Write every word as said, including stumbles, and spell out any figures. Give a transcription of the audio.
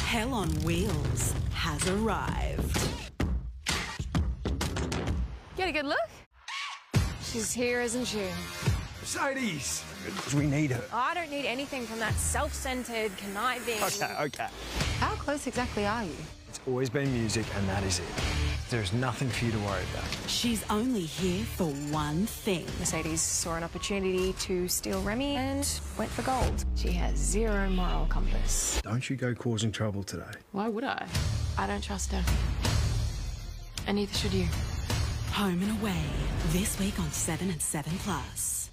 Hell on Wheels has arrived. Get a good look? She's here, isn't she? Mercedes! We need her. I don't need anything from that self-centered, conniving... Okay, okay. How close exactly are you? It's always been music, and that is it. There's nothing for you to worry about. She's only here for one thing. Mercedes saw an opportunity to steal Remy and went for gold. She has zero moral compass. Don't you go causing trouble today. Why would I? I don't trust her. And neither should you. Home and Away, this week on seven and seven plus.